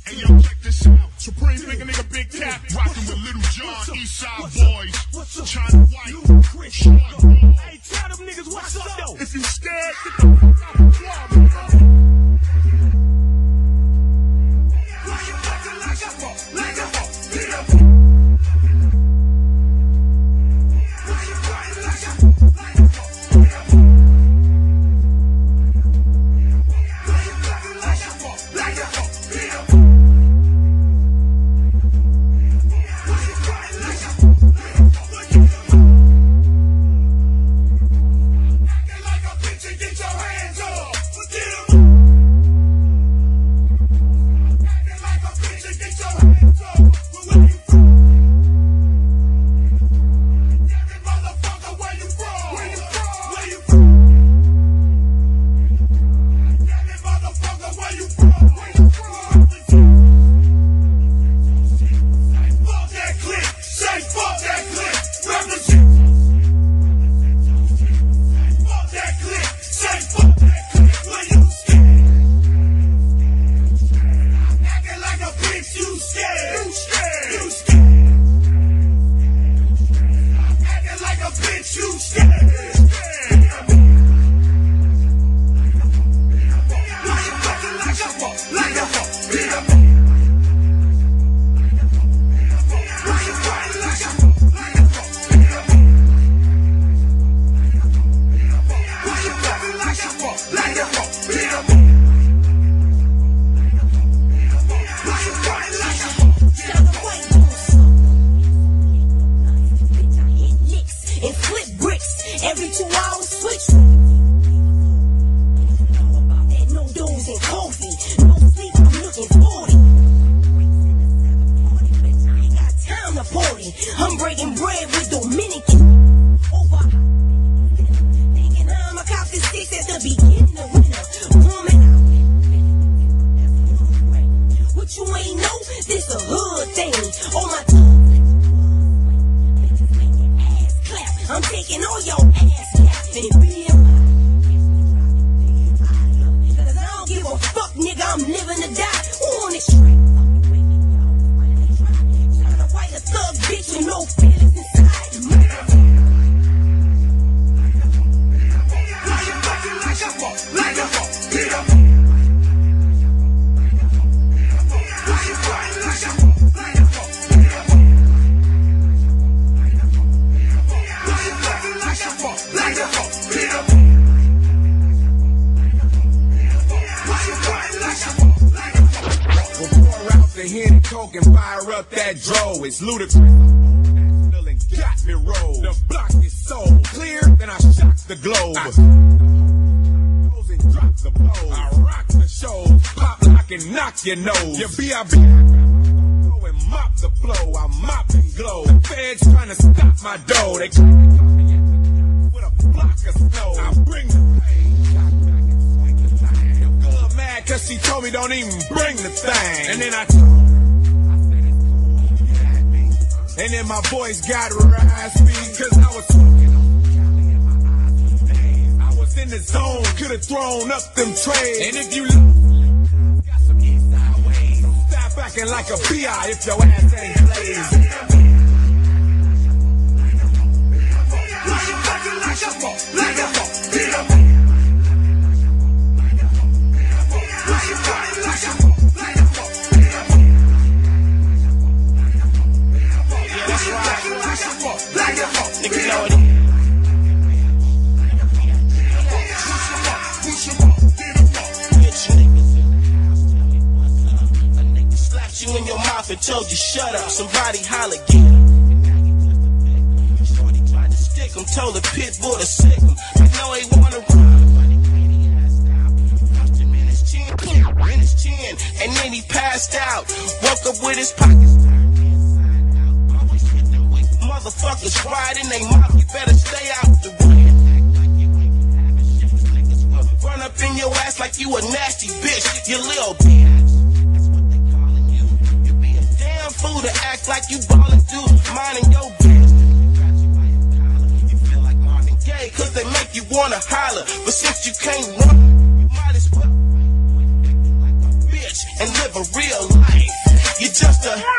Hey yo, check this out. Supreme big nigga, big cat, rockin' with Lil Jon, East Side boys, China White, Short Ball. Hey, tell them niggas what's up though. If you scared, get the fuck out the club. Every 2 hours, switch. All about that, no doze and coffee. No sleep, I'm looking 40. I ain't got time to party. I'm breaking bread with Dominican. Over. Thinking I'ma cop the 6 at the beginning of winter. Woman out. What you ain't know, this a hood thing. On my tongue. I'm taking all your ass back and real. Cause I don't give a fuck, nigga, I'm living to die. Who on this track? Tryna fight a thug bitch with no feelings inside. Hit coke and fire up that dro. It's ludicrous. That feeling got me rolled. The block is so clear, then I shock the globe. I drop the blow. I rock the show. Pop lock and knock your nose. Your B.I.B. Go and mop the flow. I mop and glow. The feds trying to stop my dough. They with a block of snow. I bring the pain. Mad cause she told me don't even bring the thing. And then I and then my voice got raspy cause I was smoking on Cali and my eyes. I was in the zone, could've thrown up them trays. And if you look, got some inside ways. So stop acting like a B.I. if your ass ain't blazed. In your mouth and told you shut up, somebody holler get him. Shorty tried to stick him, told the pit bull to sick him. I know he wanna run, but he can't stop. Punched him in his chin, and then he passed out. Woke up with his pockets turned inside out. Always hit them with motherfuckers riding they mouth. You better stay out the way. Act like you ain't having shit. Niggas will run up in your ass like you a nasty bitch, you little bitch. Fool to act like you ballin' through minding your bitch. You feel like Marvin Gaye cause they make you wanna holler. But since you can't run, you might as well fight like a bitch. and live a real life. You're just a